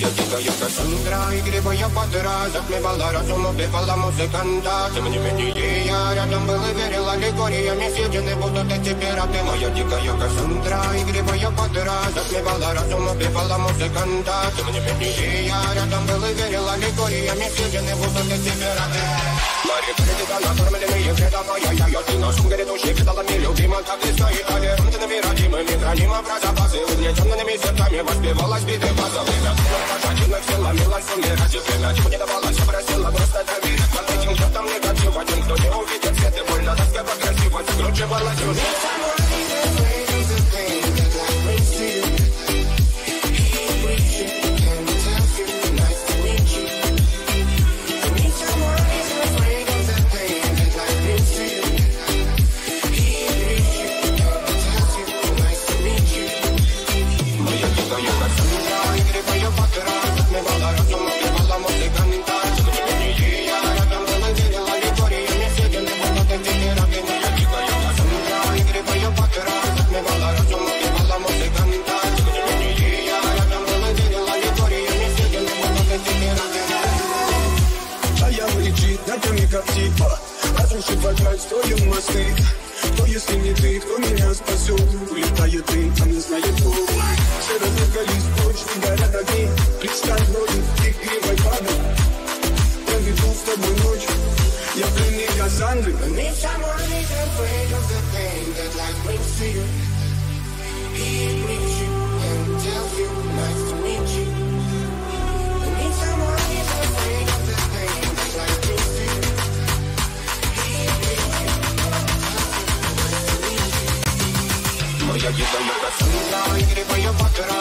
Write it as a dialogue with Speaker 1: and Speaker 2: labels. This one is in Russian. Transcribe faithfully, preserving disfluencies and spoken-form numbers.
Speaker 1: Моя дикая Кассандра, игривая подра, затмевала разум, убивала музыканта. Тем не менее я рядом был и верил аллегориями, съедены будут эти пираты. Моя дикая Кассандра, игривая подра, затмевала разум, убивала музыканта. Тем не менее я рядом был и верил аллегориями, съедены будут эти пираты. Мари Фредика, накормленные предавая я, я ты нашим грядущим педалами любима, как леска и толерантными родимыми, хранима про запасы, угнетенными сердцами воспевалась биты база. Время пошатинных сил ломилась умирать, и время чего не давалось, я просила просто доверить. Под этим чертом негатив, один, кто не увидит свет, и больно тоска покрасивать, скручивалась уже. Разрушивать строим мосты. Но если не ты, кто меня спасет? Улетает дым, а не знает кто. Все разругались, ночь, не горят огни. Представь вроде, ты игривой падай. Проведу с тобой ночь. Я пленник Кассандры. Need someone who's afraid of the pain that life brings to you. He brings you and tells you nice to meet you. Need someone who's afraid of the pain that life brings to you. Моя дикая Кассандра, игривая подра,